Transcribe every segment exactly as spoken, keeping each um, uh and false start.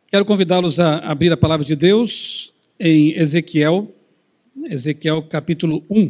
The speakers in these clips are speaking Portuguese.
Quero convidá-los a abrir a palavra de Deus em Ezequiel, Ezequiel capítulo um.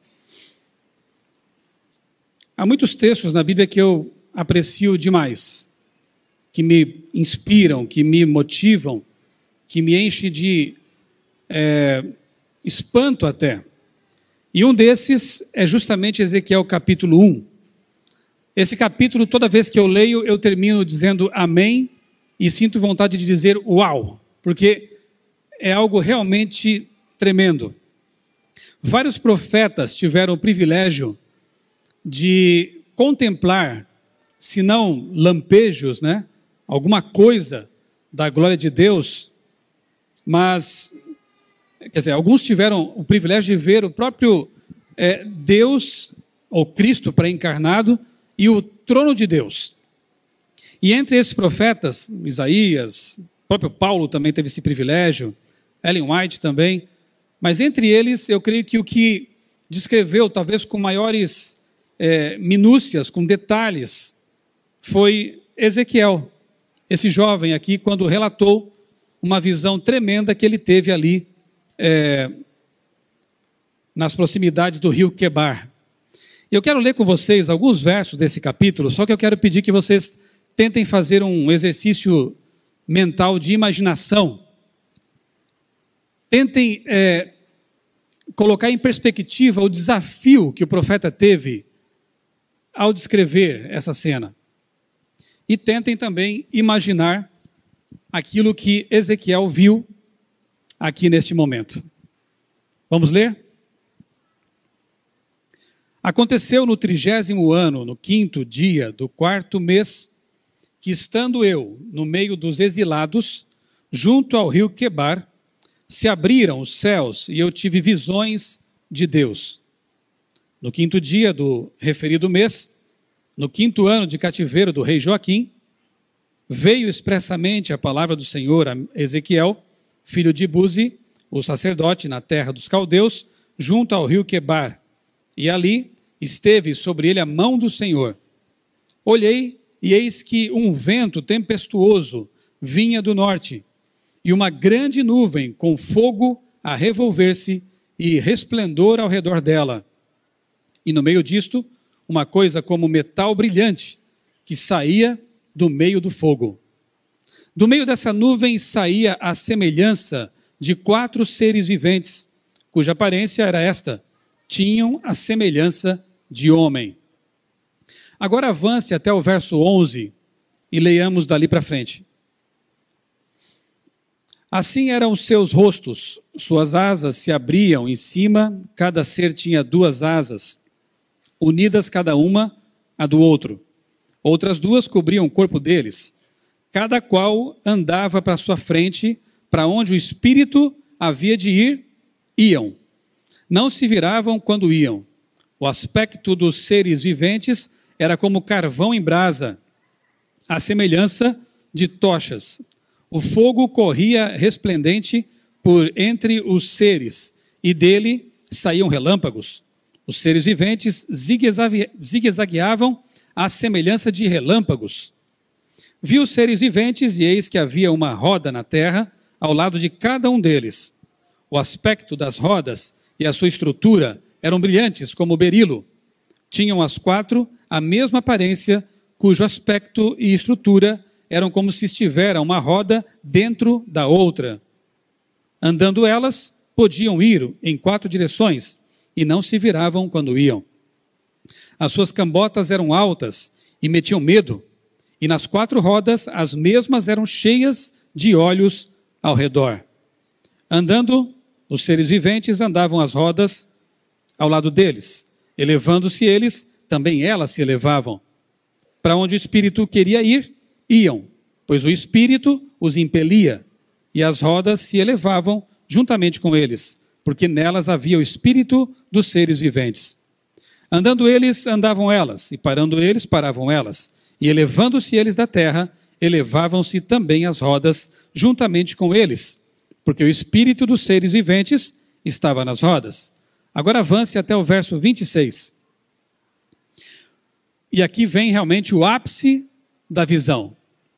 Há muitos textos na Bíblia que eu aprecio demais, que me inspiram, que me motivam, que me enchem de é, espanto até. E um desses é justamente Ezequiel capítulo um. Esse capítulo, toda vez que eu leio, eu termino dizendo amém e sinto vontade de dizer uau, porque é algo realmente tremendo. Vários profetas tiveram o privilégio de contemplar, se não lampejos, né, alguma coisa da glória de Deus, mas, quer dizer, alguns tiveram o privilégio de ver o próprio é, Deus, ou Cristo pré-encarnado, e o trono de Deus. E entre esses profetas, Isaías, o próprio Paulo também teve esse privilégio, Ellen White também, mas entre eles, eu creio que o que descreveu, talvez com maiores é, minúcias, com detalhes, foi Ezequiel, esse jovem aqui, quando relatou uma visão tremenda que ele teve ali é, nas proximidades do rio Quebar. Eu quero ler com vocês alguns versos desse capítulo, só que eu quero pedir que vocês tentem fazer um exercício mental de imaginação. Tentem é, colocar em perspectiva o desafio que o profeta teve ao descrever essa cena. E tentem também imaginar aquilo que Ezequiel viu aqui neste momento. Vamos ler? Aconteceu no trigésimo ano, no quinto dia do quarto mês, que estando eu no meio dos exilados, junto ao rio Quebar, se abriram os céus e eu tive visões de Deus. No quinto dia do referido mês, no quinto ano de cativeiro do rei Joaquim, veio expressamente a palavra do Senhor a Ezequiel, filho de Buzi, o sacerdote na terra dos caldeus, junto ao rio Quebar, e ali esteve sobre ele a mão do Senhor. Olhei, e eis que um vento tempestuoso vinha do norte, e uma grande nuvem com fogo a revolver-se e resplendor ao redor dela. E no meio disto, uma coisa como metal brilhante, que saía do meio do fogo. Do meio dessa nuvem saía a semelhança de quatro seres viventes, cuja aparência era esta: tinham a semelhança de homem. Agora avance até o verso onze e leiamos dali para frente. Assim eram os seus rostos, suas asas se abriam em cima, cada ser tinha duas asas, unidas cada uma a do outro. Outras duas cobriam o corpo deles. Cada qual andava para sua frente, para onde o espírito havia de ir, iam. Não se viravam quando iam. O aspecto dos seres viventes era como carvão em brasa, à semelhança de tochas. O fogo corria resplendente por entre os seres, e dele saíam relâmpagos. Os seres viventes zigue-zagueavam à semelhança de relâmpagos. Vi os seres viventes, e eis que havia uma roda na terra, ao lado de cada um deles. O aspecto das rodas e a sua estrutura eram brilhantes como berilo. Tinham as quatro a mesma aparência, cujo aspecto e estrutura eram como se estivera uma roda dentro da outra. Andando elas, podiam ir em quatro direções, e não se viravam quando iam. As suas cambotas eram altas e metiam medo, e nas quatro rodas as mesmas eram cheias de olhos ao redor. Andando, os seres viventes andavam as rodas ao lado deles. Elevando-se eles, também elas se elevavam. Para onde o Espírito queria ir, iam, pois o Espírito os impelia, e as rodas se elevavam juntamente com eles, porque nelas havia o Espírito dos seres viventes. Andando eles, andavam elas, e parando eles, paravam elas, e elevando-se eles da terra, elevavam-se também as rodas juntamente com eles, porque o Espírito dos seres viventes estava nas rodas. Agora avance até o verso vinte e seis. E aqui vem realmente o ápice da visão.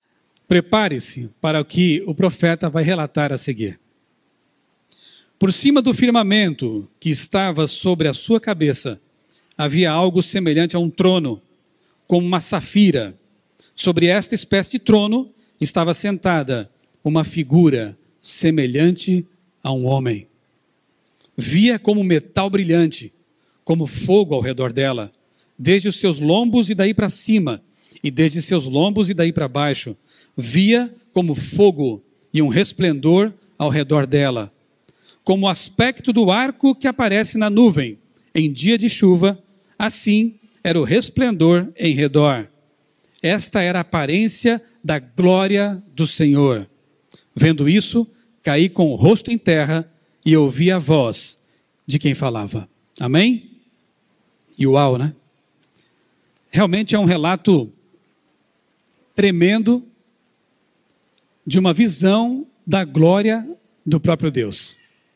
Prepare-se para o que o profeta vai relatar a seguir. Por cima do firmamento que estava sobre a sua cabeça, havia algo semelhante a um trono, como uma safira. Sobre esta espécie de trono estava sentada uma figura semelhante a um homem. Via como metal brilhante, como fogo ao redor dela, desde os seus lombos e daí para cima, e desde seus lombos e daí para baixo. Via como fogo e um resplendor ao redor dela, como o aspecto do arco que aparece na nuvem em dia de chuva, assim era o resplendor em redor. Esta era a aparência da glória do Senhor. Vendo isso, caí com o rosto em terra e ouvi a voz de quem falava. Amém? E uau, né? Realmente é um relato tremendo de uma visão da glória do próprio Deus.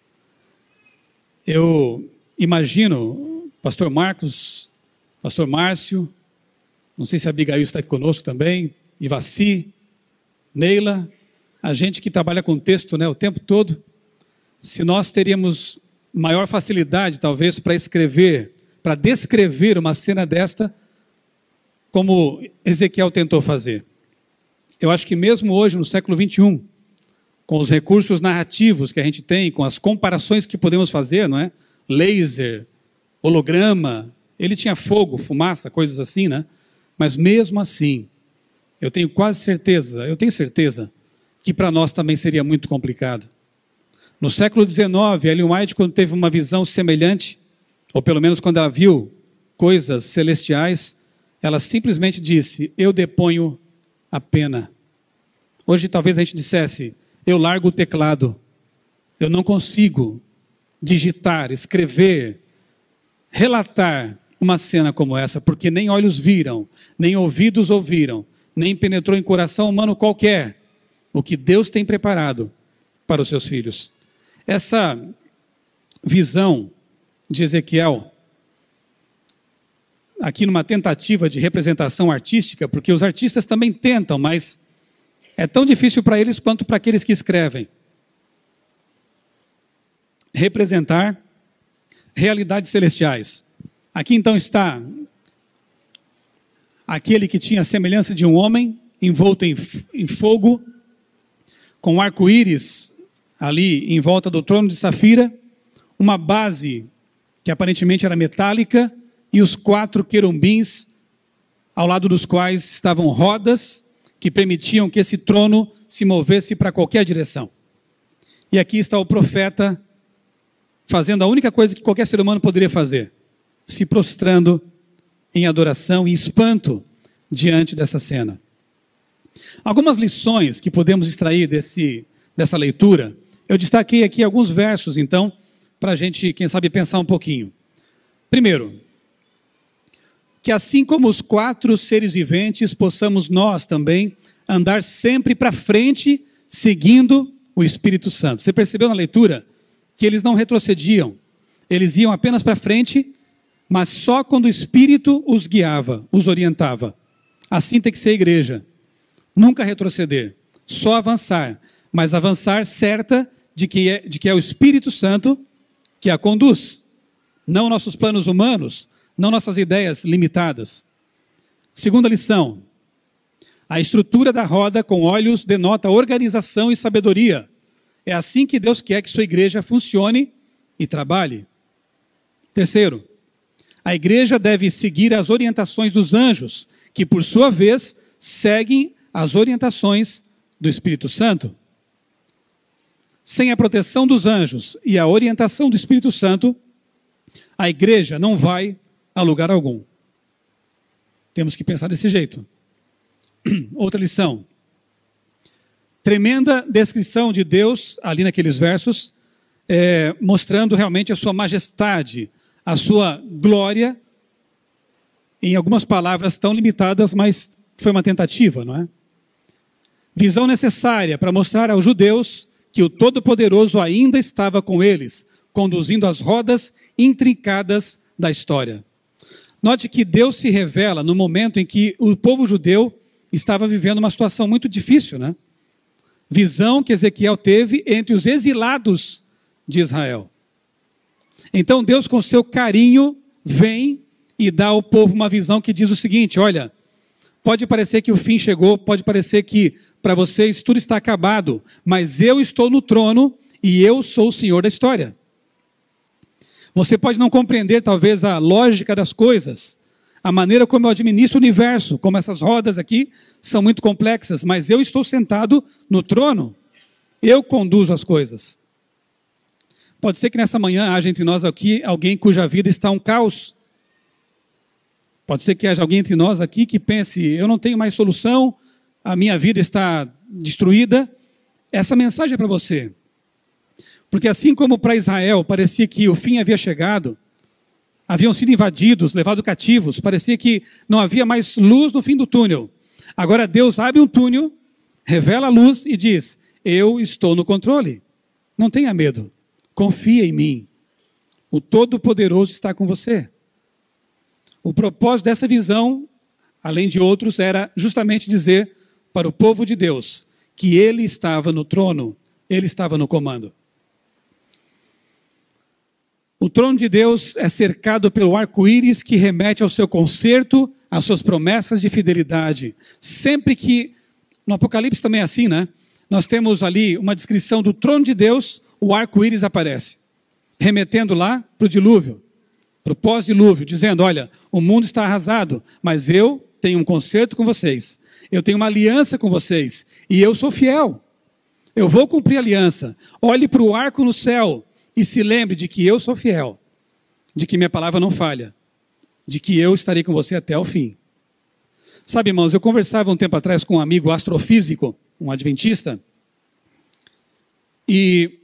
Eu imagino, pastor Marcos, pastor Márcio, não sei se a Abigail está aqui conosco também, Ivaci, Neila, a gente que trabalha com texto, né, o tempo todo, se nós teríamos maior facilidade, talvez, para escrever, para descrever uma cena desta, como Ezequiel tentou fazer. Eu acho que mesmo hoje, no século vinte e um, com os recursos narrativos que a gente tem, com as comparações que podemos fazer, não é? Laser, holograma, ele tinha fogo, fumaça, coisas assim, né? Mas mesmo assim, eu tenho quase certeza, eu tenho certeza, que para nós também seria muito complicado. No século dezenove, Ellen White, quando teve uma visão semelhante, ou pelo menos quando ela viu coisas celestiais, ela simplesmente disse, eu deponho a pena. Hoje talvez a gente dissesse, eu largo o teclado, eu não consigo digitar, escrever, relatar uma cena como essa, porque nem olhos viram, nem ouvidos ouviram, nem penetrou em coração humano qualquer o que Deus tem preparado para os seus filhos. Essa visão de Ezequiel, aqui numa tentativa de representação artística, porque os artistas também tentam, mas é tão difícil para eles quanto para aqueles que escrevem. Representar realidades celestiais. Aqui então está aquele que tinha a semelhança de um homem, envolto em, em fogo, com arco-íris ali em volta do trono de safira, uma base que aparentemente era metálica, e os quatro querubins, ao lado dos quais estavam rodas, que permitiam que esse trono se movesse para qualquer direção. E aqui está o profeta fazendo a única coisa que qualquer ser humano poderia fazer, se prostrando em adoração e espanto diante dessa cena. Algumas lições que podemos extrair desse, dessa leitura, eu destaquei aqui alguns versos, então, para a gente, quem sabe, pensar um pouquinho. Primeiro, que assim como os quatro seres viventes, possamos nós também andar sempre para frente, seguindo o Espírito Santo. Você percebeu na leitura que eles não retrocediam, eles iam apenas para frente, mas só quando o Espírito os guiava, os orientava. Assim tem que ser a igreja. Nunca retroceder, só avançar, mas avançar certa de que é, de que é o Espírito Santo que a conduz, não nossos planos humanos, não nossas ideias limitadas. Segunda lição, a estrutura da roda com olhos denota organização e sabedoria. É assim que Deus quer que sua igreja funcione e trabalhe. Terceiro, a igreja deve seguir as orientações dos anjos, que por sua vez seguem as orientações do Espírito Santo. Sem a proteção dos anjos e a orientação do Espírito Santo, a igreja não vai a lugar algum. Temos que pensar desse jeito. Outra lição. Tremenda descrição de Deus, ali naqueles versos, é, mostrando realmente a sua majestade, a sua glória, em algumas palavras tão limitadas, mas foi uma tentativa, não é? Visão necessária para mostrar aos judeus que o Todo-Poderoso ainda estava com eles, conduzindo as rodas intrincadas da história. Note que Deus se revela no momento em que o povo judeu estava vivendo uma situação muito difícil, né? Visão que Ezequiel teve entre os exilados de Israel. Então Deus, com seu carinho, vem e dá ao povo uma visão que diz o seguinte: olha, pode parecer que o fim chegou, pode parecer que para vocês tudo está acabado, mas eu estou no trono e eu sou o Senhor da história. Você pode não compreender talvez a lógica das coisas, a maneira como eu administro o universo, como essas rodas aqui são muito complexas, mas eu estou sentado no trono, eu conduzo as coisas. Pode ser que nessa manhã haja entre nós aqui alguém cuja vida está um caos. Pode ser que haja alguém entre nós aqui que pense: eu não tenho mais solução, a minha vida está destruída. Essa mensagem é para você. Porque assim como para Israel parecia que o fim havia chegado, haviam sido invadidos, levados cativos, parecia que não havia mais luz no fim do túnel. Agora Deus abre um túnel, revela a luz e diz: eu estou no controle. Não tenha medo, confia em mim. O Todo-Poderoso está com você. O propósito dessa visão, além de outros, era justamente dizer para o povo de Deus que ele estava no trono, ele estava no comando. O trono de Deus é cercado pelo arco-íris que remete ao seu conserto, às suas promessas de fidelidade. Sempre que, no Apocalipse também é assim, né? Nós temos ali uma descrição do trono de Deus, o arco-íris aparece, remetendo lá para o dilúvio, para o pós-dilúvio, dizendo: olha, o mundo está arrasado, mas eu tenho um conserto com vocês, eu tenho uma aliança com vocês, e eu sou fiel, eu vou cumprir a aliança. Olhe para o arco no céu, e se lembre de que eu sou fiel, de que minha palavra não falha, de que eu estarei com você até o fim. Sabe, irmãos, eu conversava um tempo atrás com um amigo astrofísico, um adventista, e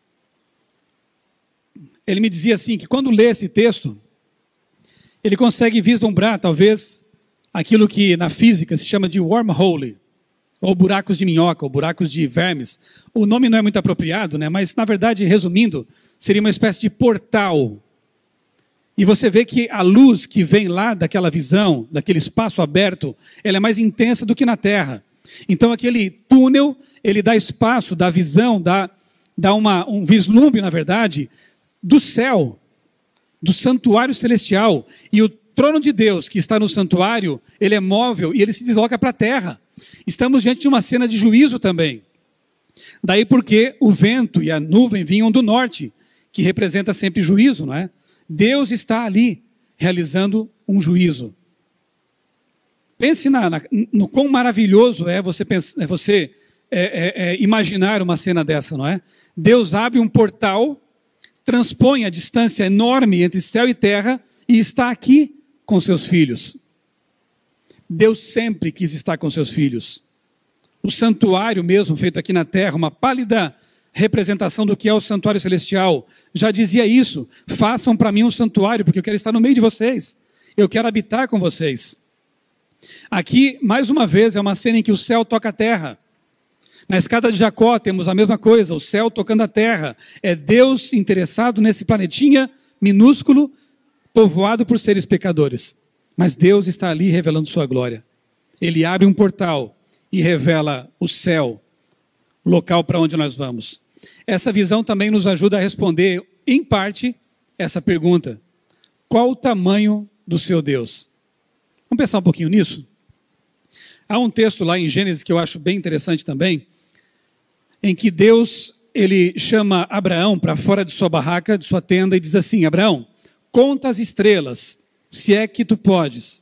ele me dizia assim, que quando lê esse texto, ele consegue vislumbrar, talvez, aquilo que na física se chama de wormhole, ou buracos de minhoca, ou buracos de vermes. O nome não é muito apropriado, né? Mas, na verdade, resumindo, seria uma espécie de portal. E você vê que a luz que vem lá daquela visão, daquele espaço aberto, ela é mais intensa do que na Terra. Então, aquele túnel, ele dá espaço, dá visão, dá, dá uma, um vislumbre, na verdade, do céu, do santuário celestial. E o trono de Deus, que está no santuário, ele é móvel e ele se desloca para a terra. Estamos diante de uma cena de juízo também. Daí porque o vento e a nuvem vinham do norte, que representa sempre juízo, não é? Deus está ali, realizando um juízo. Pense na, na, no quão maravilhoso é você, pensar, é você é, é, é, imaginar uma cena dessa, não é? Deus abre um portal, transpõe a distância enorme entre céu e terra e está aqui com seus filhos. Deus sempre quis estar com seus filhos. O santuário mesmo, feito aqui na terra, uma pálida representação do que é o santuário celestial, já dizia isso: façam para mim um santuário, porque eu quero estar no meio de vocês, eu quero habitar com vocês. Aqui, mais uma vez, é uma cena em que o céu toca a terra. Na escada de Jacó temos a mesma coisa, o céu tocando a terra. É Deus interessado nesse planetinha minúsculo, povoado por seres pecadores. Mas Deus está ali revelando sua glória. Ele abre um portal e revela o céu, local para onde nós vamos. Essa visão também nos ajuda a responder, em parte, essa pergunta: qual o tamanho do seu Deus? Vamos pensar um pouquinho nisso? Há um texto lá em Gênesis que eu acho bem interessante também, em que Deus, ele chama Abraão para fora de sua barraca, de sua tenda, e diz assim: Abraão, conta as estrelas, se é que tu podes.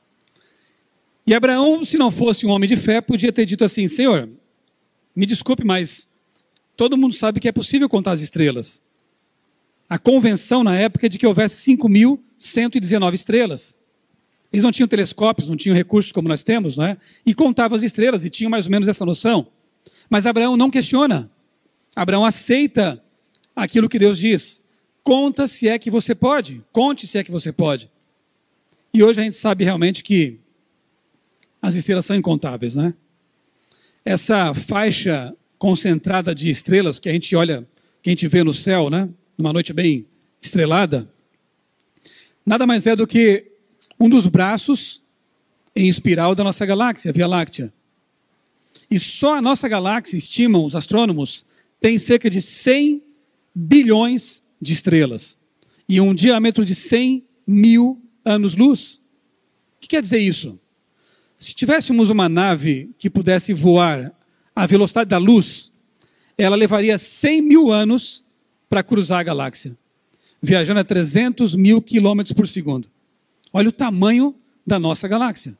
E Abraão, se não fosse um homem de fé, podia ter dito assim: Senhor, me desculpe, mas todo mundo sabe que é possível contar as estrelas. A convenção na época é de que houvesse cinco mil cento e dezenove estrelas. Eles não tinham telescópios, não tinham recursos como nós temos, não é? E contavam as estrelas e tinham mais ou menos essa noção. Mas Abraão não questiona. Abraão aceita aquilo que Deus diz. Conta se é que você pode. Conte se é que você pode. E hoje a gente sabe realmente que as estrelas são incontáveis, né? Essa faixa concentrada de estrelas que a gente olha, que a gente vê no céu, né? Numa noite bem estrelada, nada mais é do que um dos braços em espiral da nossa galáxia, a Via Láctea. E só a nossa galáxia, estimam os astrônomos, tem cerca de cem bilhões de estrelas e um diâmetro de cem mil anos-luz. O que quer dizer isso? Se tivéssemos uma nave que pudesse voar à velocidade da luz, ela levaria cem mil anos para cruzar a galáxia, viajando a trezentos mil quilômetros por segundo. Olha o tamanho da nossa galáxia.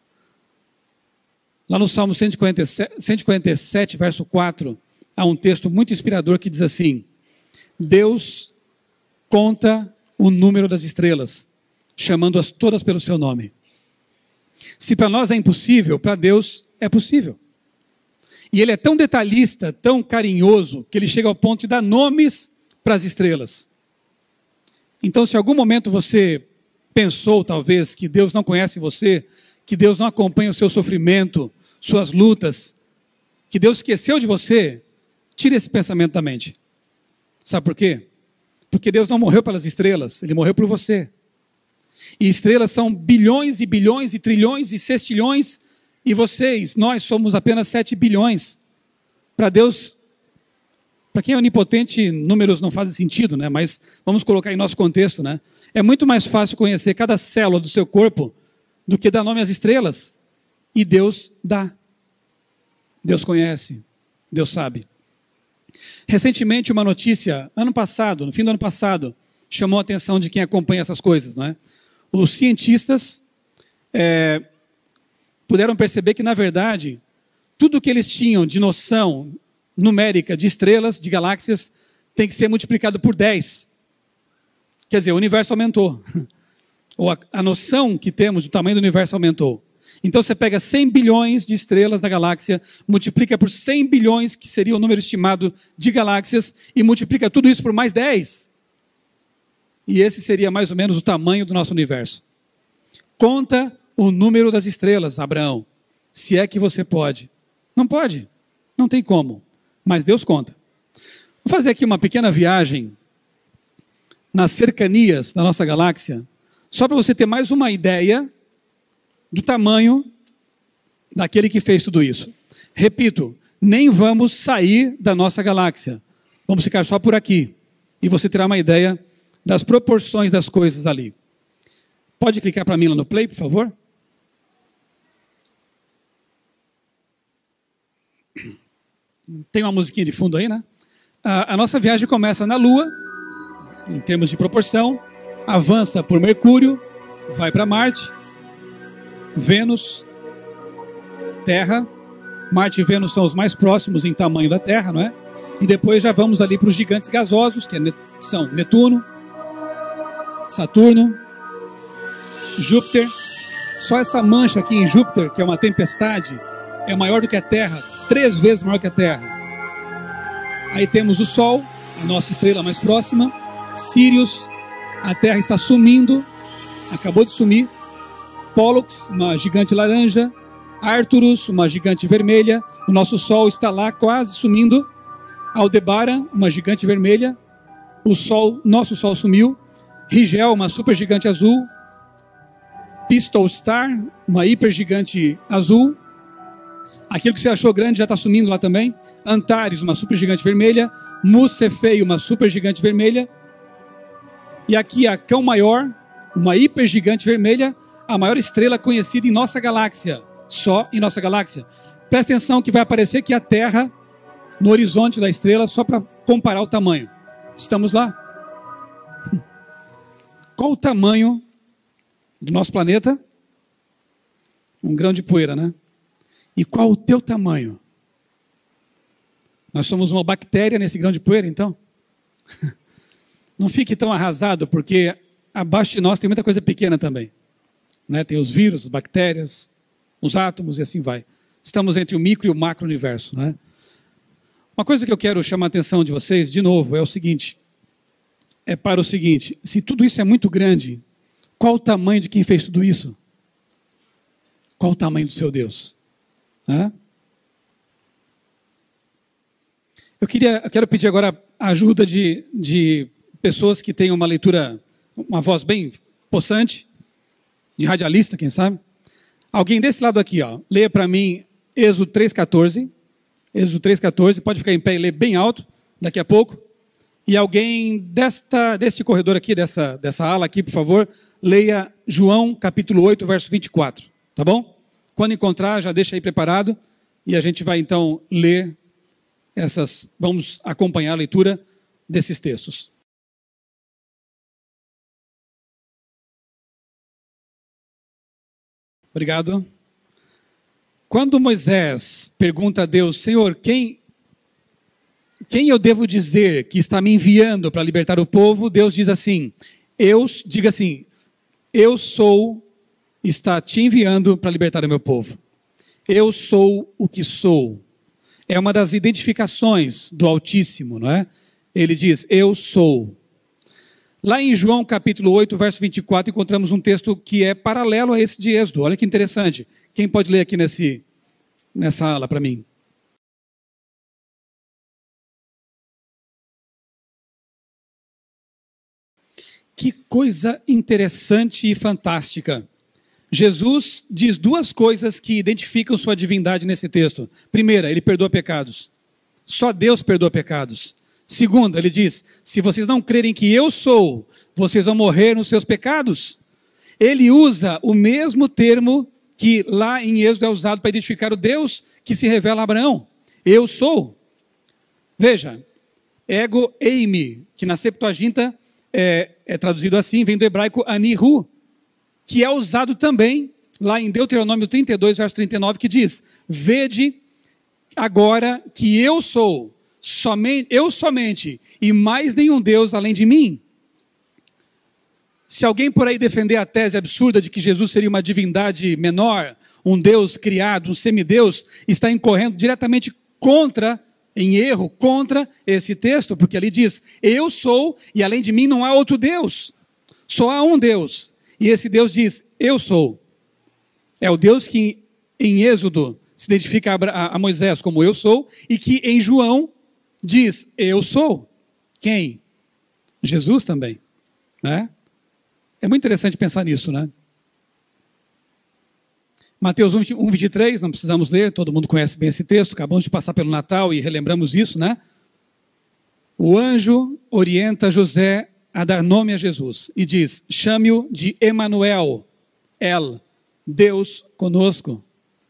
Lá no Salmo cento e quarenta e sete, cento e quarenta e sete, verso quatro, há um texto muito inspirador que diz assim: Deus conta o número das estrelas, chamando-as todas pelo seu nome. Se para nós é impossível, para Deus é possível. E ele é tão detalhista, tão carinhoso, que ele chega ao ponto de dar nomes para as estrelas. Então, se em algum momento você pensou, talvez, que Deus não conhece você, que Deus não acompanha o seu sofrimento, suas lutas, que Deus esqueceu de você, tire esse pensamento da mente. Sabe por quê? Porque Deus não morreu pelas estrelas, Ele morreu por você. E estrelas são bilhões e bilhões e trilhões e sextilhões, e vocês, nós somos apenas sete bilhões. Para Deus, para quem é onipotente, números não fazem sentido, né? Mas vamos colocar em nosso contexto, né? É muito mais fácil conhecer cada célula do seu corpo do que dar nome às estrelas. E Deus dá. Deus conhece, Deus sabe. Recentemente, uma notícia, ano passado, no fim do ano passado, chamou a atenção de quem acompanha essas coisas, né? Os cientistas é, puderam perceber que, na verdade, tudo que eles tinham de noção numérica de estrelas, de galáxias, tem que ser multiplicado por dez. Quer dizer, o universo aumentou. Ou a, a noção que temos do tamanho do universo aumentou. Então você pega cem bilhões de estrelas da galáxia, multiplica por cem bilhões, que seria o número estimado de galáxias, e multiplica tudo isso por mais dez. E esse seria mais ou menos o tamanho do nosso universo. Conta o número das estrelas, Abraão, se é que você pode. Não pode, não tem como, mas Deus conta. Vou fazer aqui uma pequena viagem nas cercanias da nossa galáxia, só para você ter mais uma ideia do tamanho daquele que fez tudo isso. Repito, nem vamos sair da nossa galáxia. Vamos ficar só por aqui. E você terá uma ideia das proporções das coisas ali. Pode clicar para mim lá no play, por favor? Tem uma musiquinha de fundo aí, né? A, a nossa viagem começa na Lua, em termos de proporção, avança por Mercúrio, vai para Marte, Vênus, Terra. Marte e Vênus são os mais próximos em tamanho da Terra, não é? E depois já vamos ali para os gigantes gasosos, que são Netuno, Saturno, Júpiter. Só essa mancha aqui em Júpiter, que é uma tempestade, é maior do que a Terra, três vezes maior que a Terra. Aí temos o Sol, a nossa estrela mais próxima, Sirius, a Terra está sumindo, acabou de sumir. Pollux, uma gigante laranja, Arcturus, uma gigante vermelha, o nosso Sol está lá quase sumindo. Aldebaran, uma gigante vermelha, o Sol, nosso Sol sumiu. Rigel, uma supergigante azul. Pistol Star, uma hipergigante azul. Aquilo que você achou grande já está sumindo lá também. Antares, uma supergigante vermelha. Mus Cephei, uma supergigante vermelha. E aqui a Cão Maior, uma hipergigante vermelha, a maior estrela conhecida em nossa galáxia, só em nossa galáxia. Presta atenção que vai aparecer aqui a Terra no horizonte da estrela, só para comparar o tamanho. Estamos lá. Qual o tamanho do nosso planeta? Um grão de poeira, né? E qual o teu tamanho? Nós somos uma bactéria nesse grão de poeira, então? Não fique tão arrasado, porque abaixo de nós tem muita coisa pequena também. Né? Tem os vírus, as bactérias, os átomos e assim vai. Estamos entre o micro e o macro universo. Né? Uma coisa que eu quero chamar a atenção de vocês, de novo, é o seguinte. É para o seguinte, se tudo isso é muito grande, qual o tamanho de quem fez tudo isso? Qual o tamanho do seu Deus? Né? Eu, queria, eu quero pedir agora a ajuda de, de pessoas que tenham uma leitura, uma voz bem possante, de radialista, quem sabe. Alguém desse lado aqui, ó, leia para mim Êxodo três, quatorze. Êxodo três, quatorze. Pode ficar em pé e ler bem alto daqui a pouco. E alguém desta, deste corredor aqui, dessa, dessa ala aqui, por favor, leia João capítulo oito, verso vinte e quatro. Tá bom? Quando encontrar, já deixa aí preparado. E a gente vai então ler essas, vamos acompanhar a leitura desses textos. Obrigado. Quando Moisés pergunta a Deus, Senhor, quem, quem eu devo dizer que está me enviando para libertar o povo? Deus diz assim, eu, diga assim, eu sou, está te enviando para libertar o meu povo. Eu sou o que sou. É uma das identificações do Altíssimo, não é? Ele diz, eu sou. Lá em João capítulo oito, verso vinte e quatro, encontramos um texto que é paralelo a esse de Êxodo. Olha que interessante. Quem pode ler aqui nesse, nessa ala para mim? Que coisa interessante e fantástica. Jesus diz duas coisas que identificam sua divindade nesse texto. Primeira, ele perdoa pecados. Só Deus perdoa pecados. Segunda, ele diz, se vocês não crerem que eu sou, vocês vão morrer nos seus pecados. Ele usa o mesmo termo que lá em Êxodo é usado para identificar o Deus que se revela a Abraão. Eu sou. Veja, ego eimi, que na Septuaginta é, é traduzido assim, vem do hebraico anihu, que é usado também lá em Deuteronômio trinta e dois, verso trinta e nove, que diz, vede agora que eu sou, somente, eu somente, e mais nenhum Deus além de mim. Se alguém por aí defender a tese absurda de que Jesus seria uma divindade menor, um Deus criado, um semideus, está incorrendo diretamente contra, em erro, contra esse texto, porque ali diz, eu sou, e além de mim não há outro Deus. Só há um Deus. E esse Deus diz, eu sou. É o Deus que em Êxodo se identifica a Moisés como eu sou, e que em João diz, eu sou. Quem? Jesus também, né? É muito interessante pensar nisso, né? Mateus um, vinte e três, não precisamos ler, todo mundo conhece bem esse texto, acabamos de passar pelo Natal e relembramos isso, né? O anjo orienta José a dar nome a Jesus e diz, chame-o de Emanuel, El, Deus conosco.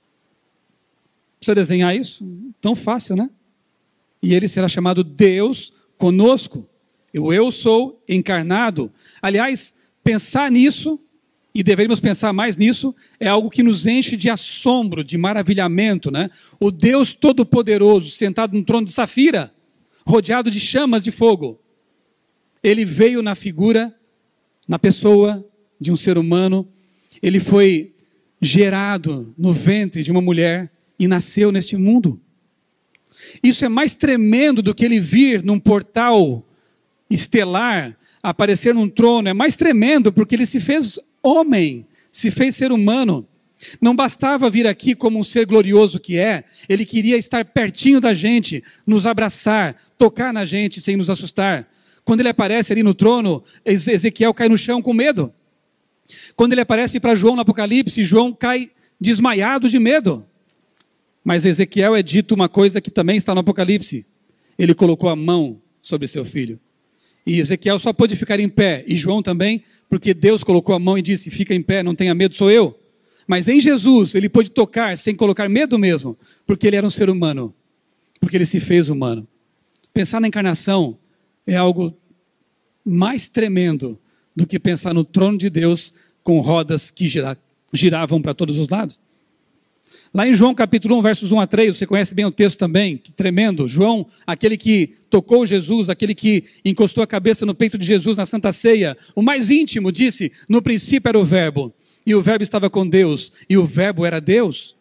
Precisa desenhar isso? Tão fácil, né? E ele será chamado Deus conosco. O eu sou encarnado. Aliás, pensar nisso, e deveríamos pensar mais nisso, é algo que nos enche de assombro, de maravilhamento, né? O Deus Todo-Poderoso, sentado no trono de safira, rodeado de chamas de fogo. Ele veio na figura, na pessoa de um ser humano, ele foi gerado no ventre de uma mulher e nasceu neste mundo. Isso é mais tremendo do que ele vir num portal estelar, aparecer num trono, é mais tremendo porque ele se fez homem, se fez ser humano. Não bastava vir aqui como um ser glorioso que é, ele queria estar pertinho da gente, nos abraçar, tocar na gente sem nos assustar. Quando ele aparece ali no trono, Ezequiel cai no chão com medo. Quando ele aparece para João no Apocalipse, João cai desmaiado de medo. Mas Ezequiel é dito uma coisa que também está no Apocalipse. Ele colocou a mão sobre seu filho. E Ezequiel só pôde ficar em pé, e João também, porque Deus colocou a mão e disse, fica em pé, não tenha medo, sou eu. Mas em Jesus, ele pôde tocar sem colocar medo mesmo, porque ele era um ser humano, porque ele se fez humano. Pensar na encarnação é algo mais tremendo do que pensar no trono de Deus com rodas que gira, giravam para todos os lados. Lá em João capítulo um, versos um a três, você conhece bem o texto também, que tremendo. João, aquele que tocou Jesus, aquele que encostou a cabeça no peito de Jesus na Santa Ceia, o mais íntimo, disse, no princípio era o verbo, e o verbo estava com Deus, e o verbo era Deus.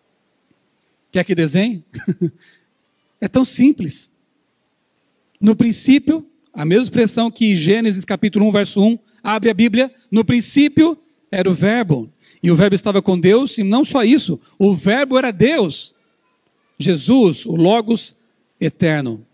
Quer que desenhe? É tão simples. No princípio, a mesma expressão que Gênesis capítulo um, verso um, abre a Bíblia, no princípio era o verbo. E o verbo estava com Deus, e não só isso, o verbo era Deus. Jesus, o Logos eterno.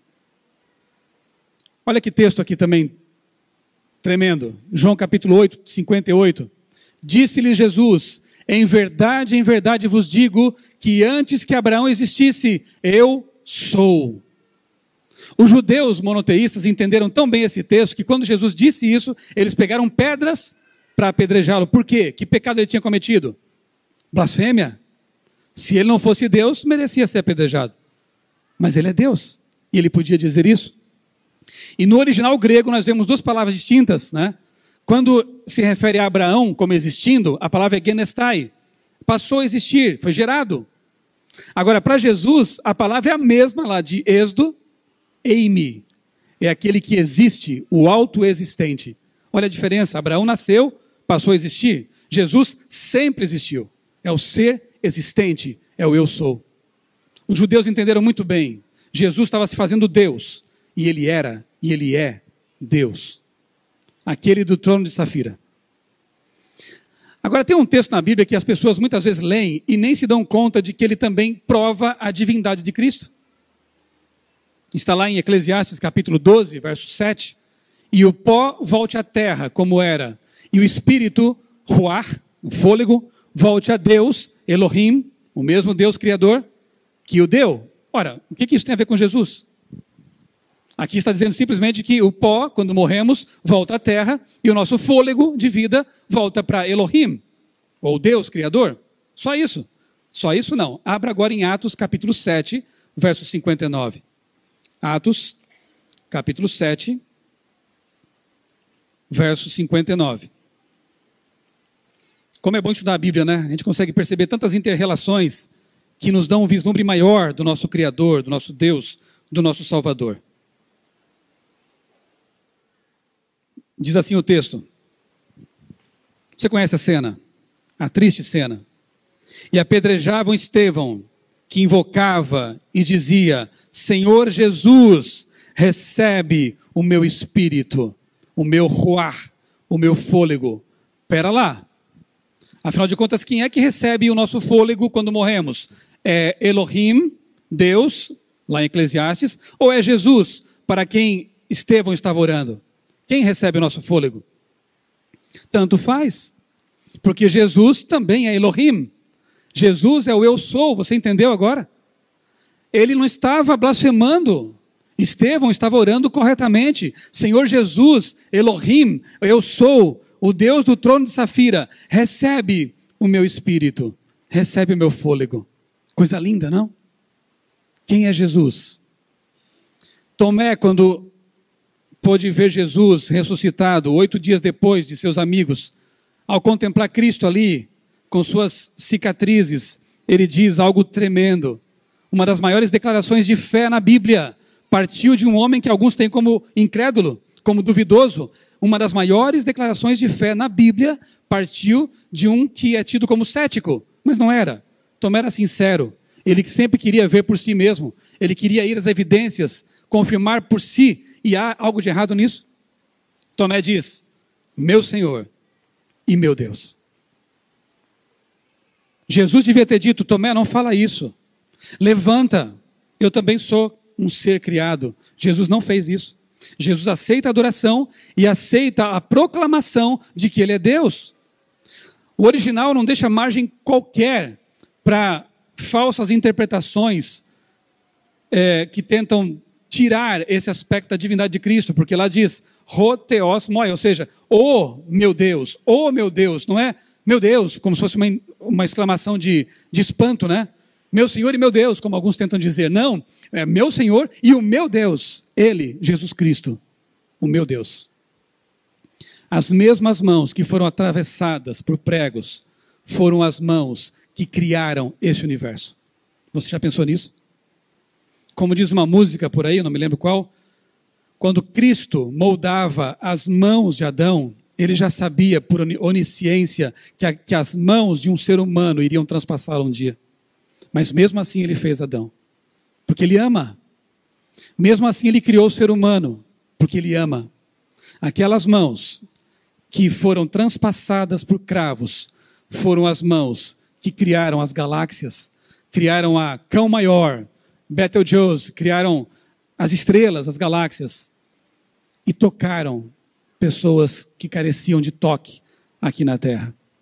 Olha que texto aqui também, tremendo. João capítulo oito, cinquenta e oito. Disse-lhe Jesus, Em verdade, em verdade vos digo que antes que Abraão existisse, eu sou. Os judeus monoteístas entenderam tão bem esse texto que quando Jesus disse isso, eles pegaram pedras para apedrejá-lo. Por quê? Que pecado ele tinha cometido? Blasfêmia. Se ele não fosse Deus, merecia ser apedrejado. Mas ele é Deus, e ele podia dizer isso. E no original grego nós vemos duas palavras distintas, né? Quando se refere a Abraão como existindo, a palavra é genestai. Passou a existir, foi gerado. Agora, para Jesus, a palavra é a mesma lá de Êxodo, eimi. É aquele que existe, o autoexistente. Olha a diferença, Abraão nasceu, passou a existir. Jesus sempre existiu. É o ser existente, é o eu sou. Os judeus entenderam muito bem. Jesus estava se fazendo Deus, e ele era, e ele é Deus. Aquele do trono de Safira. Agora tem um texto na Bíblia que as pessoas muitas vezes leem e nem se dão conta de que ele também prova a divindade de Cristo. Está lá em Eclesiastes capítulo doze, verso sete. E o pó volte à terra como era, e o espírito, ruar, o fôlego, volte a Deus, Elohim, o mesmo Deus criador, que o deu. Ora, o que isso tem a ver com Jesus? Aqui está dizendo simplesmente que o pó, quando morremos, volta à terra, e o nosso fôlego de vida volta para Elohim, ou Deus Criador. Só isso. Só isso não. Abra agora em Atos capítulo sete, verso cinquenta e nove. Atos, capítulo sete, verso cinquenta e nove. Como é bom estudar a Bíblia, né? A gente consegue perceber tantas inter-relações que nos dão um vislumbre maior do nosso Criador, do nosso Deus, do nosso Salvador. Diz assim o texto. Você conhece a cena? A triste cena. E apedrejavam Estevão, que invocava e dizia: Senhor Jesus, recebe o meu espírito, o meu ruar, o meu fôlego. Pera lá. Afinal de contas, quem é que recebe o nosso fôlego quando morremos? É Elohim, Deus, lá em Eclesiastes, ou é Jesus, para quem Estevão estava orando? Quem recebe o nosso fôlego? Tanto faz, porque Jesus também é Elohim. Jesus é o eu sou, você entendeu agora? Ele não estava blasfemando. Estevão estava orando corretamente. Senhor Jesus, Elohim, eu sou o Deus do trono de Safira. Recebe o meu espírito, recebe o meu fôlego. Coisa linda, não? Quem é Jesus? Tomé, quando pôde ver Jesus ressuscitado, oito dias depois de seus amigos, ao contemplar Cristo ali, com suas cicatrizes, ele diz algo tremendo. Uma das maiores declarações de fé na Bíblia. Partiu de um homem que alguns têm como incrédulo, como duvidoso. Uma das maiores declarações de fé na Bíblia partiu de um que é tido como cético, mas não era. Tomé era sincero. Ele sempre queria ver por si mesmo. Ele queria ir às evidências, confirmar por si. E há algo de errado nisso? Tomé diz: meu Senhor e meu Deus. Jesus devia ter dito: Tomé, não fala isso. Levanta, eu também sou um ser criado. Jesus não fez isso. Jesus aceita a adoração e aceita a proclamação de que ele é Deus. O original não deixa margem qualquer para falsas interpretações é, que tentam tirar esse aspecto da divindade de Cristo, porque lá diz Ho Theos Moi, ou seja, oh meu Deus, oh meu Deus, não é meu Deus, como se fosse uma, uma exclamação de, de espanto, né? Meu Senhor e meu Deus, como alguns tentam dizer. Não, é meu Senhor e o meu Deus, Ele, Jesus Cristo, o meu Deus. As mesmas mãos que foram atravessadas por pregos foram as mãos que criaram esse universo. Você já pensou nisso? Como diz uma música por aí, eu não me lembro qual, quando Cristo moldava as mãos de Adão, ele já sabia por onisciência que, a, que as mãos de um ser humano iriam transpassá-lo um dia. Mas mesmo assim ele fez Adão, porque ele ama. Mesmo assim ele criou o ser humano, porque ele ama. Aquelas mãos que foram transpassadas por cravos, foram as mãos que criaram as galáxias, criaram a Cão Maior, Betelgeuse, criaram as estrelas, as galáxias, e tocaram pessoas que careciam de toque aqui na Terra.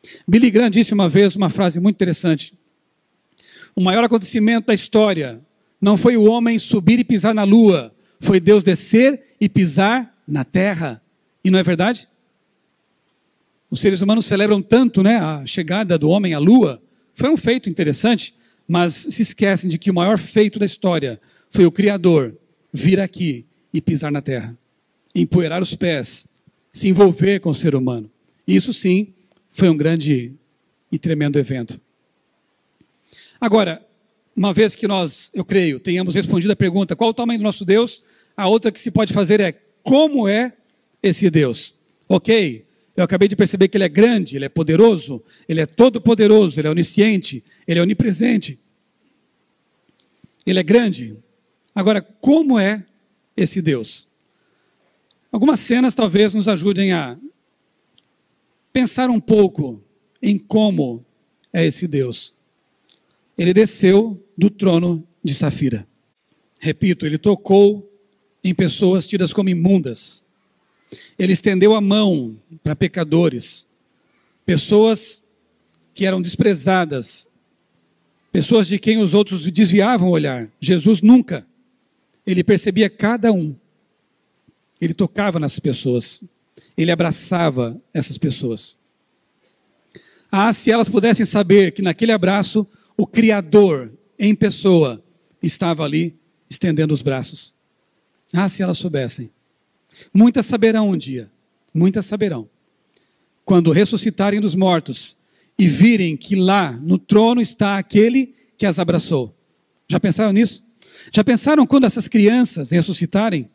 Billy Graham disse uma vez uma frase muito interessante. O maior acontecimento da história não foi o homem subir e pisar na lua, foi Deus descer e pisar na terra. E não é verdade? Os seres humanos celebram tanto, né, a chegada do homem à lua. Foi um feito interessante, mas se esquecem de que o maior feito da história foi o Criador vir aqui e pisar na terra, empoeirar os pés, se envolver com o ser humano. Isso sim foi um grande e tremendo evento. Agora, uma vez que nós, eu creio, tenhamos respondido a pergunta, qual o tamanho do nosso Deus? A outra que se pode fazer é, como é esse Deus? Ok, eu acabei de perceber que Ele é grande, Ele é poderoso, Ele é todo-poderoso, Ele é onisciente, Ele é onipresente. Ele é grande. Agora, como é esse Deus? Algumas cenas talvez nos ajudem a pensar um pouco em como é esse Deus. Ele desceu do trono de Safira. Repito, ele tocou em pessoas tidas como imundas. Ele estendeu a mão para pecadores, pessoas que eram desprezadas, pessoas de quem os outros desviavam o olhar. Jesus nunca. Ele percebia cada um. Ele tocava nas pessoas. Ele abraçava essas pessoas. Ah, se elas pudessem saber que naquele abraço o Criador em pessoa estava ali estendendo os braços. Ah, se elas soubessem. Muitas saberão um dia, muitas saberão. Quando ressuscitarem dos mortos e virem que lá no trono está aquele que as abraçou. Já pensaram nisso? Já pensaram quando essas crianças ressuscitarem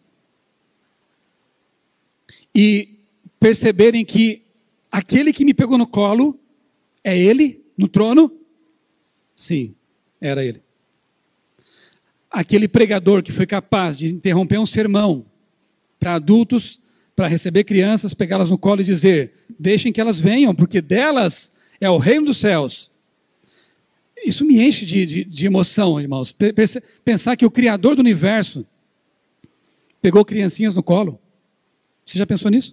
e perceberem que aquele que me pegou no colo é ele no trono? Sim, era ele. Aquele pregador que foi capaz de interromper um sermão para adultos, para receber crianças, pegá-las no colo e dizer, deixem que elas venham, porque delas é o reino dos céus. Isso me enche de, de, de emoção, irmãos. Pensar que o Criador do universo pegou criancinhas no colo. Você já pensou nisso?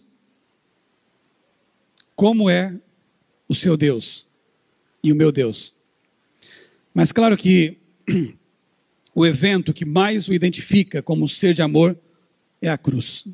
Como é o seu Deus e o meu Deus? Mas claro que o evento que mais o identifica como um ser de amor é a cruz.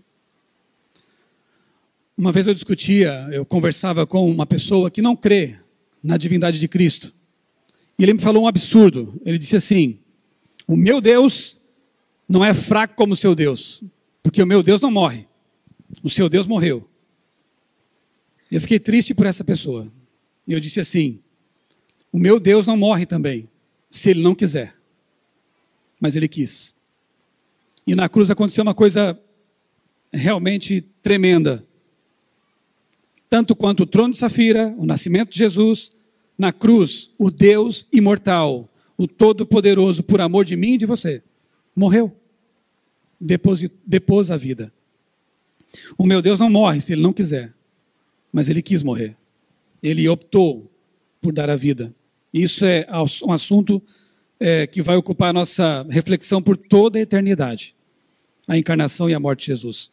Uma vez eu discutia, eu conversava com uma pessoa que não crê na divindade de Cristo. E ele me falou um absurdo. Ele disse assim, o meu Deus não é fraco como o seu Deus, porque o meu Deus não morre. O seu Deus morreu. Eu fiquei triste por essa pessoa. E eu disse assim, o meu Deus não morre também, se ele não quiser. Mas ele quis. E na cruz aconteceu uma coisa realmente tremenda. Tanto quanto o trono de Safira, o nascimento de Jesus, na cruz, o Deus imortal, o Todo-Poderoso, por amor de mim e de você, morreu. Depôs, depôs a vida. O meu Deus não morre se ele não quiser. Mas ele quis morrer. Ele optou por dar a vida. Isso é um assunto é, que vai ocupar a nossa reflexão por toda a eternidade. A encarnação e a morte de Jesus.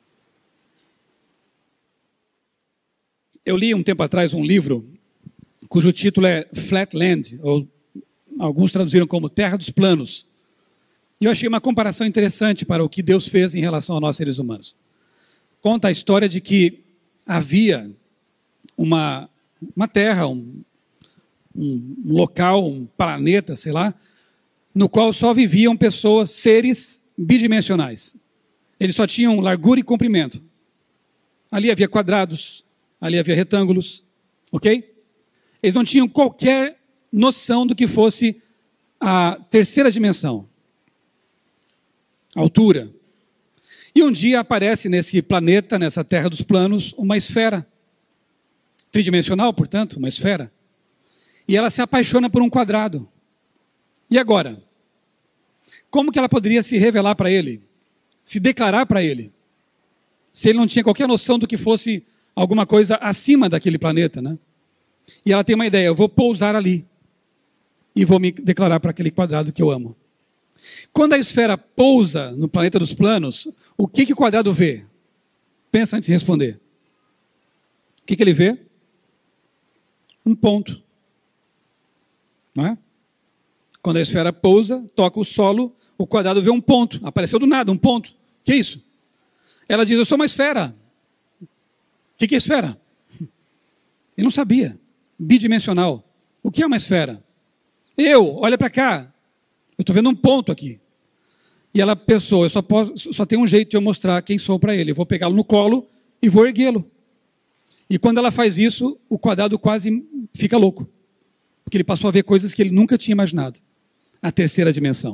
Eu li um tempo atrás um livro cujo título é Flatland, ou alguns traduziram como Terra dos Planos. E eu achei uma comparação interessante para o que Deus fez em relação a nós seres humanos. Conta a história de que havia uma, uma terra, um, um, um local, um planeta, sei lá, no qual só viviam pessoas, seres bidimensionais. Eles só tinham largura e comprimento. Ali havia quadrados, ali havia retângulos, ok? Eles não tinham qualquer noção do que fosse a terceira dimensão, a altura. E um dia aparece nesse planeta, nessa terra dos planos, uma esfera. Tridimensional, portanto, uma esfera. E ela se apaixona por um quadrado. E agora? Como que ela poderia se revelar para ele? Se declarar para ele? Se ele não tinha qualquer noção do que fosse alguma coisa acima daquele planeta, né? E ela tem uma ideia, eu vou pousar ali. E vou me declarar para aquele quadrado que eu amo. Quando a esfera pousa no planeta dos planos, o que, que o quadrado vê? Pensa antes de responder. O que, que ele vê? um ponto. Não é? Quando a esfera pousa, toca o solo, o quadrado vê um ponto. Apareceu do nada, um ponto. O que é isso? Ela diz, eu sou uma esfera. O que, que é esfera? Ele não sabia. Bidimensional. O que é uma esfera? Eu, olha para cá. Eu estou vendo um ponto aqui. E ela pensou, eu só, posso, só tem um jeito de eu mostrar quem sou para ele. Eu vou pegá-lo no colo e vou erguê-lo. E quando ela faz isso, o quadrado quase fica louco. Porque ele passou a ver coisas que ele nunca tinha imaginado. A terceira dimensão.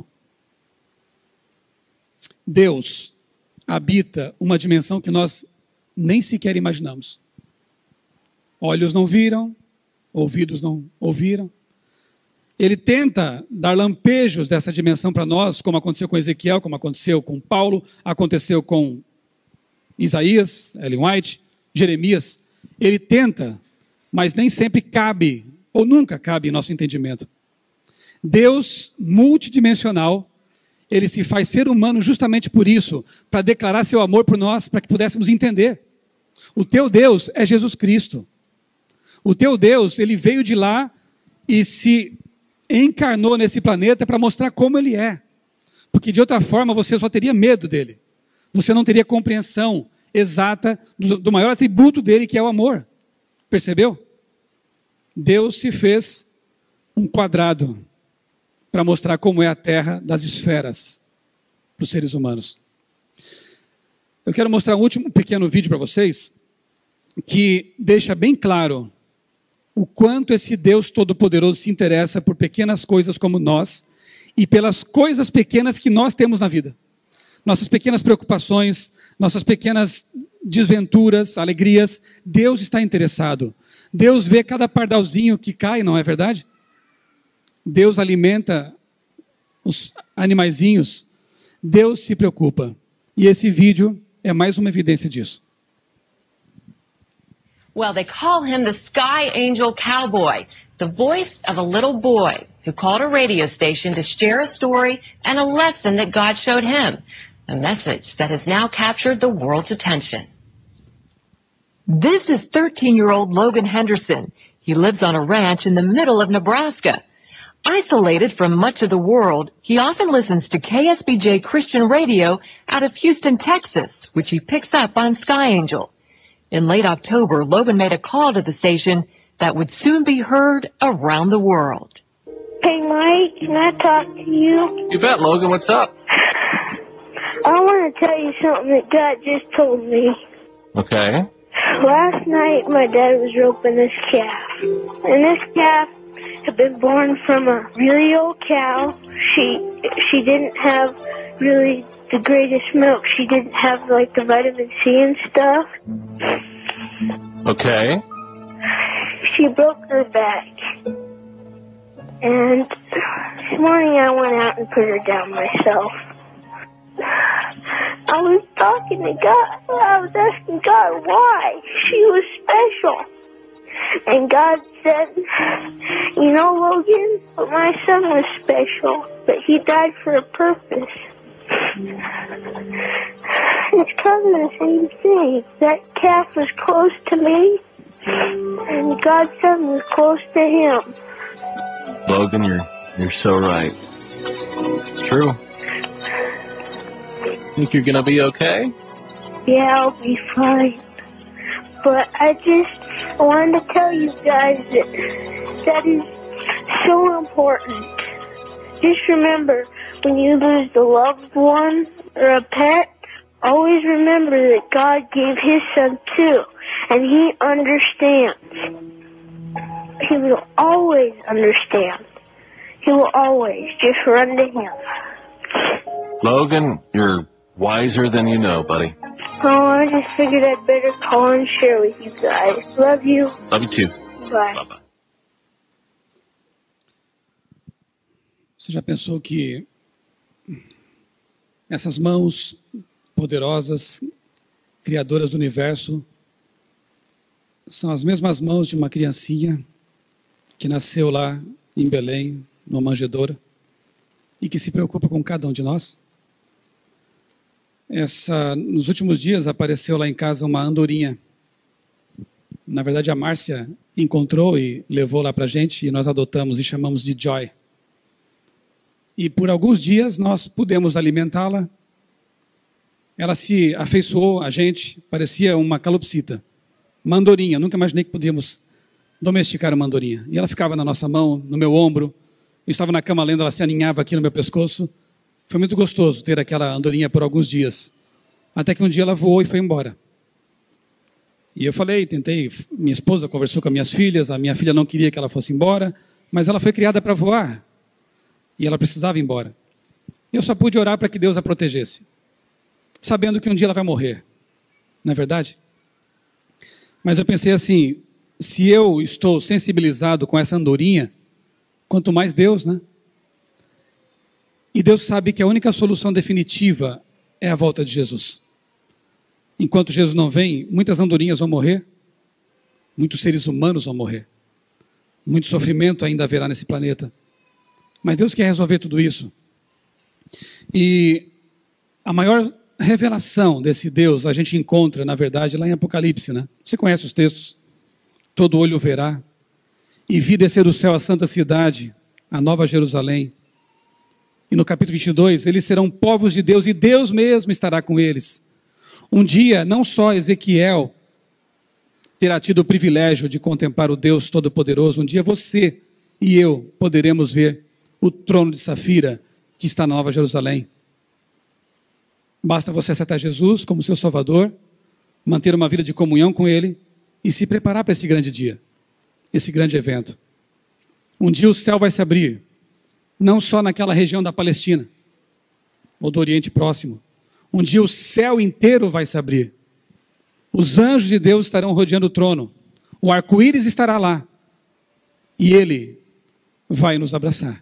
Deus habita uma dimensão que nós nem sequer imaginamos. Olhos não viram, ouvidos não ouviram. Ele tenta dar lampejos dessa dimensão para nós, como aconteceu com Ezequiel, como aconteceu com Paulo, aconteceu com Isaías, Ellen White, Jeremias. Ele tenta, mas nem sempre cabe, ou nunca cabe em nosso entendimento. Deus multidimensional, ele se faz ser humano justamente por isso, para declarar seu amor por nós, para que pudéssemos entender. O teu Deus é Jesus Cristo. O teu Deus, ele veio de lá e se encarnou nesse planeta para mostrar como ele é. Porque de outra forma você só teria medo dele. Você não teria compreensão exata do, do maior atributo dele, que é o amor. Percebeu? Deus se fez um quadrado para mostrar como é a terra das esferas para os seres humanos. Eu quero mostrar um último pequeno vídeo para vocês que deixa bem claro o quanto esse Deus Todo-Poderoso se interessa por pequenas coisas como nós e pelas coisas pequenas que nós temos na vida. Nossas pequenas preocupações, nossas pequenas desventuras, alegrias, Deus está interessado. Deus vê cada pardalzinho que cai, não é verdade? Deus alimenta os animaizinhos. Deus se preocupa. E esse vídeo é mais uma evidência disso. Well, they call him the Sky Angel Cowboy, the voice of a little boy who called a radio station to share a story and a lesson that God showed him, a message that has now captured the world's attention. This is thirteen-year-old Logan Henderson. He lives on a ranch in the middle of Nebraska. Isolated from much of the world, he often listens to K S B J Christian Radio out of Houston, Texas, which he picks up on Sky Angel. In late October, Logan made a call to the station that would soon be heard around the world. Hey, Mike, can I talk to you? You bet, Logan. What's up? I want to tell you something that God just told me. Okay. Last night, my dad was roping this calf. And this calf had been born from a really old cow. She, she didn't have really the greatest milk. She didn't have, like, the vitamin C and stuff. Okay. She broke her back. And this morning I went out and put her down myself. I was talking to God. I was asking God why she was special. And God said, you know, Logan, my son was special, but he died for a purpose. It's kind of the same thing. That calf was close to me, and God's son was close to him. Logan, you're you're so right. It's true. Think you're gonna be okay? Yeah, I'll be fine. But I just wanted to tell you guys that that is so important. Just remember, when you lose a loved one or a pet, always remember that God gave his son too, and he understands. He will always understand. He will always just run to him. Logan, you're wiser than you know, buddy. Oh, I just figured I'd better call and share with you guys. Love you. Love you too. Bye. Bye-bye. Você já pensou que essas mãos poderosas, criadoras do universo, são as mesmas mãos de uma criancinha que nasceu lá em Belém, numa manjedoura, e que se preocupa com cada um de nós? Essa, nos últimos dias apareceu lá em casa uma andorinha. Na verdade, a Márcia encontrou e levou lá para a gente, e nós adotamos e chamamos de Joy. E por alguns dias nós pudemos alimentá-la. Ela se afeiçoou a gente, parecia uma calopsita. Uma andorinha, nunca imaginei que podíamos domesticar uma andorinha. E ela ficava na nossa mão, no meu ombro. Eu estava na cama lendo, ela se aninhava aqui no meu pescoço. Foi muito gostoso ter aquela andorinha por alguns dias. Até que um dia ela voou e foi embora. E eu falei, tentei, minha esposa conversou com as minhas filhas, a minha filha não queria que ela fosse embora, mas ela foi criada para voar. E ela precisava ir embora. Eu só pude orar para que Deus a protegesse, sabendo que um dia ela vai morrer. Não é verdade? Mas eu pensei assim, se eu estou sensibilizado com essa andorinha, quanto mais Deus, né? E Deus sabe que a única solução definitiva é a volta de Jesus. Enquanto Jesus não vem, muitas andorinhas vão morrer, muitos seres humanos vão morrer, muito sofrimento ainda haverá nesse planeta. Mas Deus quer resolver tudo isso. E a maior revelação desse Deus a gente encontra, na verdade, lá em Apocalipse, né? Você conhece os textos? Todo olho verá, e vi descer do céu a santa cidade, a nova Jerusalém. E no capítulo vinte e dois, eles serão povos de Deus, e Deus mesmo estará com eles. Um dia, não só Ezequiel terá tido o privilégio de contemplar o Deus Todo-Poderoso, um dia você e eu poderemos ver o trono de Safira que está na Nova Jerusalém. Basta você aceitar Jesus como seu Salvador, manter uma vida de comunhão com Ele e se preparar para esse grande dia, esse grande evento. Um dia o céu vai se abrir, não só naquela região da Palestina ou do Oriente Próximo. Um dia o céu inteiro vai se abrir. Os anjos de Deus estarão rodeando o trono. O arco-íris estará lá. E Ele vai nos abraçar.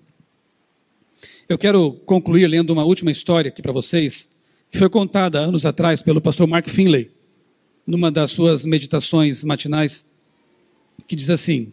Eu quero concluir lendo uma última história aqui para vocês, que foi contada anos atrás pelo pastor Mark Finley, numa das suas meditações matinais, que diz assim: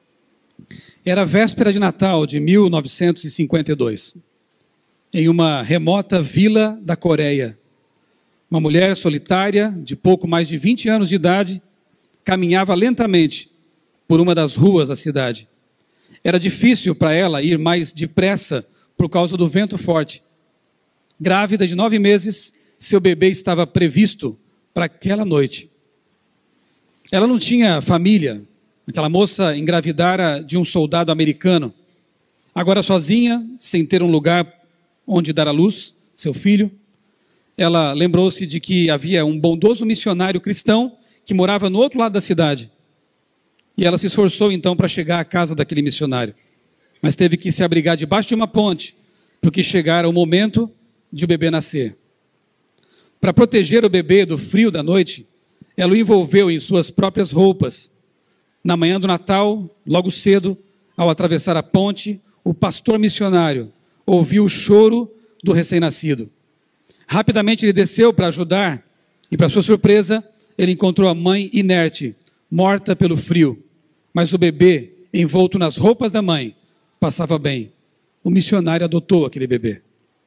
era véspera de Natal de mil novecentos e cinquenta e dois. Em uma remota vila da Coreia, uma mulher solitária, de pouco mais de vinte anos de idade, caminhava lentamente por uma das ruas da cidade. Era difícil para ela ir mais depressa por causa do vento forte. Grávida de nove meses, seu bebê estava previsto para aquela noite. Ela não tinha família. Aquela moça engravidara de um soldado americano. Agora sozinha, sem ter um lugar onde dar à luz seu filho, ela lembrou-se de que havia um bondoso missionário cristão que morava no outro lado da cidade. E ela se esforçou então para chegar à casa daquele missionário. Mas teve que se abrigar debaixo de uma ponte, porque chegara o momento de o bebê nascer. Para proteger o bebê do frio da noite, ela o envolveu em suas próprias roupas. Na manhã do Natal, logo cedo, ao atravessar a ponte, o pastor missionário ouviu o choro do recém-nascido. Rapidamente ele desceu para ajudar e, para sua surpresa, ele encontrou a mãe inerte, morta pelo frio. Mas o bebê, envolto nas roupas da mãe, passava bem. O missionário adotou aquele bebê.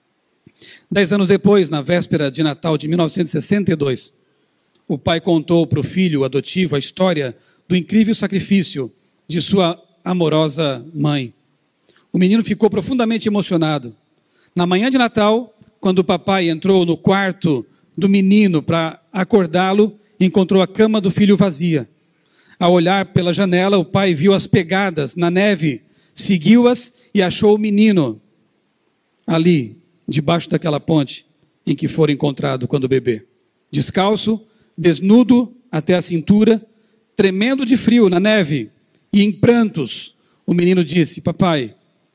Dez anos depois, na véspera de Natal de mil novecentos e sessenta e dois, o pai contou para o filho adotivo a história do incrível sacrifício de sua amorosa mãe. O menino ficou profundamente emocionado. Na manhã de Natal, quando o papai entrou no quarto do menino para acordá-lo, encontrou a cama do filho vazia. Ao olhar pela janela, o pai viu as pegadas na neve, seguiu-as e achou o menino ali, debaixo daquela ponte em que fora encontrado quando bebê. Descalço, desnudo até a cintura, tremendo de frio na neve e em prantos, o menino disse: papai,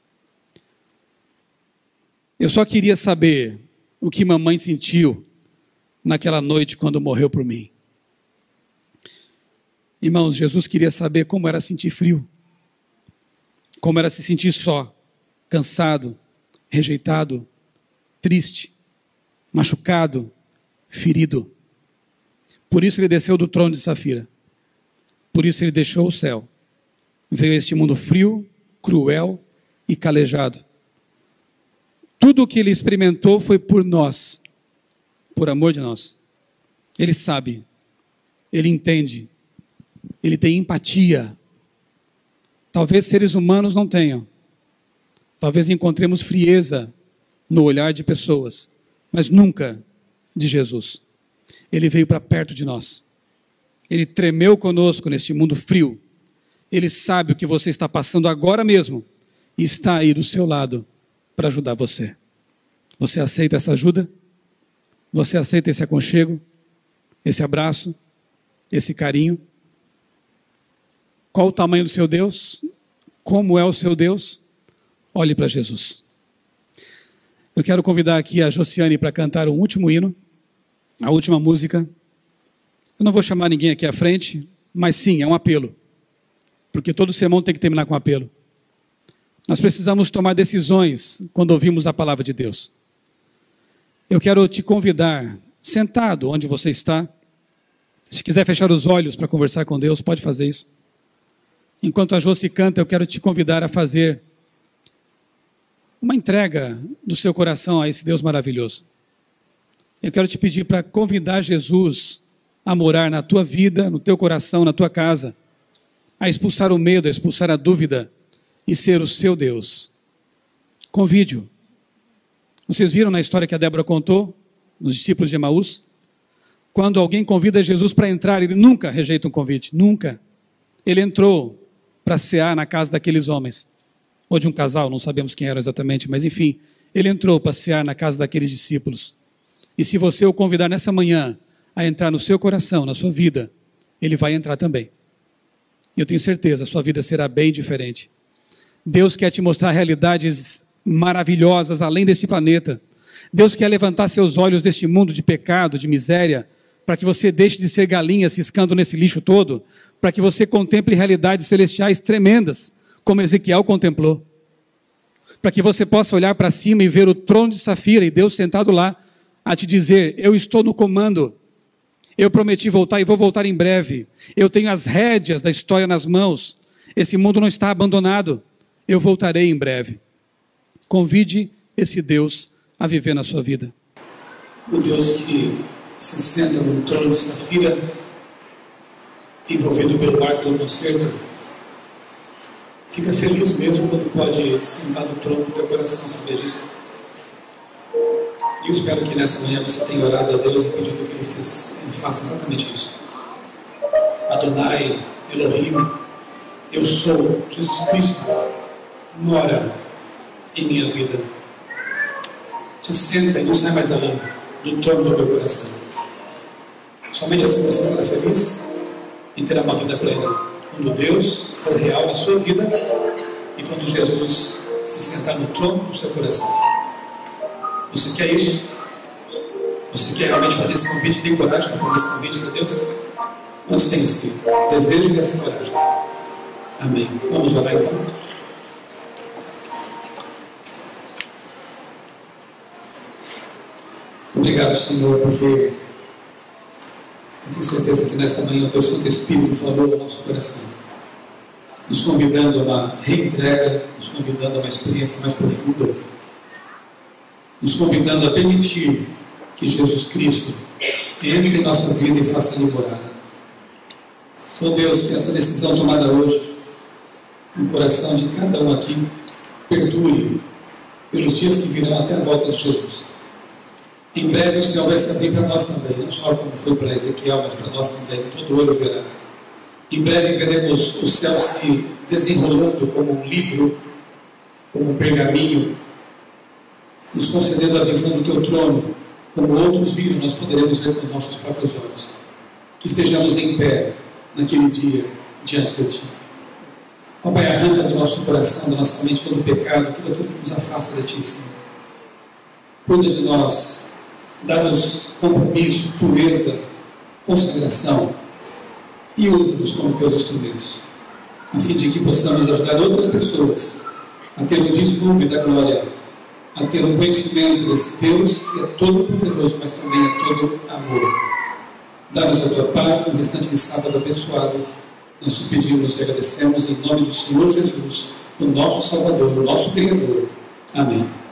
eu só queria saber o que mamãe sentiu naquela noite quando morreu por mim. Irmãos, Jesus queria saber como era sentir frio, como era se sentir só, cansado, rejeitado, triste, machucado, ferido. Por isso ele desceu do trono de Safira. Por isso ele deixou o céu. Veio a este mundo frio, cruel e calejado. Tudo o que ele experimentou foi por nós, por amor de nós. Ele sabe, ele entende, Ele tem empatia. Talvez seres humanos não tenham. Talvez encontremos frieza no olhar de pessoas, mas nunca de Jesus. Ele veio para perto de nós. Ele tremeu conosco neste mundo frio. Ele sabe o que você está passando agora mesmo e está aí do seu lado para ajudar você. Você aceita essa ajuda? Você aceita esse aconchego? Esse abraço? Esse carinho? Qual o tamanho do seu Deus? Como é o seu Deus? Olhe para Jesus. Eu quero convidar aqui a Josiane para cantar o último hino, a última música. Eu não vou chamar ninguém aqui à frente, mas sim, é um apelo. Porque todo sermão tem que terminar com apelo. Nós precisamos tomar decisões quando ouvimos a palavra de Deus. Eu quero te convidar, sentado onde você está, se quiser fechar os olhos para conversar com Deus, pode fazer isso. Enquanto a Josi canta, eu quero te convidar a fazer uma entrega do seu coração a esse Deus maravilhoso. Eu quero te pedir para convidar Jesus a morar na tua vida, no teu coração, na tua casa, a expulsar o medo, a expulsar a dúvida e ser o seu Deus. Convide-o. Vocês viram na história que a Débora contou, nos discípulos de Emaús? Quando alguém convida Jesus para entrar, ele nunca rejeita um convite, nunca. Ele entrou para cear na casa daqueles homens, ou de um casal, não sabemos quem era exatamente, mas enfim, ele entrou para cear na casa daqueles discípulos. E se você o convidar nessa manhã a entrar no seu coração, na sua vida, ele vai entrar também. E eu tenho certeza, a sua vida será bem diferente. Deus quer te mostrar realidades maravilhosas além desse planeta. Deus quer levantar seus olhos deste mundo de pecado, de miséria, para que você deixe de ser galinha ciscando nesse lixo todo, para que você contemple realidades celestiais tremendas, como Ezequiel contemplou. Para que você possa olhar para cima e ver o trono de Safira e Deus sentado lá, a te dizer, eu estou no comando, eu prometi voltar e vou voltar em breve, eu tenho as rédeas da história nas mãos, esse mundo não está abandonado, eu voltarei em breve. Convide esse Deus a viver na sua vida. O Deus que se senta no trono de Safira, envolvido pelo arco do concerto, fica feliz mesmo quando pode sentar no trono do teu coração, sabia disso? E eu espero que nessa manhã você tenha orado a Deus e pedido que Ele, fez, ele faça exatamente isso. Adonai, Elohim, eu sou Jesus Cristo, mora em minha vida. Te senta e não sai mais dali, do trono do meu coração. Somente assim você será feliz e terá uma vida plena. Quando Deus for real na sua vida e quando Jesus se sentar no trono do seu coração. Você quer isso? Você quer realmente fazer esse convite? Tem coragem para fazer esse convite para Deus? Quantos tem esse desejo e essa coragem? Amém. Vamos orar então. Obrigado, Senhor, porque eu tenho certeza que nesta manhã o Teu Santo Espírito falou ao nosso coração, nos convidando a uma reentrega, nos convidando a uma experiência mais profunda, nos convidando a permitir que Jesus Cristo entre em nossa vida e faça ali morada. Oh Deus, que essa decisão tomada hoje, no coração de cada um aqui, perdure pelos dias que virão até a volta de Jesus. Em breve o céu vai se abrir para nós também, não só como foi para Ezequiel, mas para nós também, todo olho verá. Em breve veremos o céu se desenrolando como um livro, como um pergaminho, nos concedendo a visão do Teu trono, como outros viram, nós poderemos ver com nossos próprios olhos. Que estejamos em pé naquele dia diante de Ti. Ó Pai, arranca do nosso coração, da nossa mente todo o pecado, tudo aquilo que nos afasta de Ti, Senhor. Cuida de nós. Dá-nos compromisso, pureza, consagração e usa-nos como Teus instrumentos, a fim de que possamos ajudar outras pessoas a ter um vislumbre da glória, a ter um conhecimento desse Deus que é todo poderoso, mas também é todo amor. Dá-nos a Tua paz e um restante de sábado abençoado. Nós Te pedimos e agradecemos em nome do Senhor Jesus, o nosso Salvador, o nosso Criador. Amém.